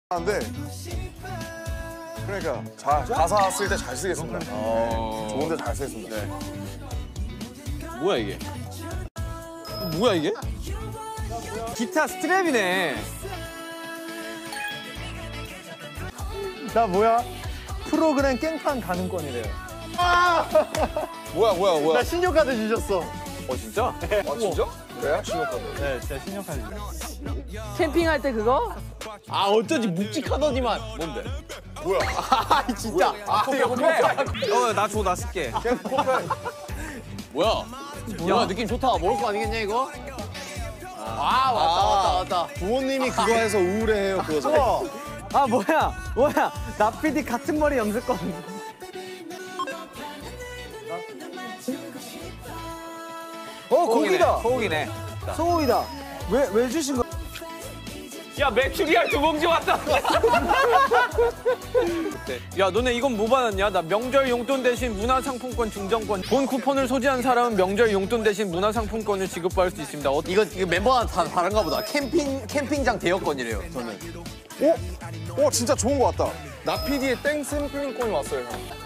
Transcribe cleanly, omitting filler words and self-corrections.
한데 그러니까 가사 쓸 때 잘 쓰겠습니다. 좋은데 잘 쓰겠습니다. 네. 뭐야 이게? 뭐야 이게? 기타 스트랩이네. 나 뭐야? 프로그램 깽판 가능권이래요. 뭐야? 나 신용카드 주셨어. 진짜? 진짜? 그래? 신용카드. 네, 진짜 신용카드 주셨어. 캠핑할 때 그거? 아 어쩐지 묵직하더니만. 뭔데? 뭐야? 진짜. 나 줘, 나 쓸게. 뭐야? 야 느낌 좋다. 먹을 거 아니겠냐 이거? 왔다. 부모님이 그거 해서 우울해해요 그거. 아 뭐야? 나 PD 같은 머리 염색권. 고기다. 소고기네. 소고기다. 왜 주신 거? 야 메추리알 2봉지 왔다. 야 너네 이건 뭐 받았냐? 나 명절 용돈 대신 문화상품권 증정권. 본 쿠폰을 소지한 사람은 명절 용돈 대신 문화상품권을 지급받을 수 있습니다. 이거 멤버가 다 다른가 보다. 캠핑장 대여권이래요. 저는. 진짜 좋은 거 같다. 나피디의 땡 샘플권이 왔어요. 형.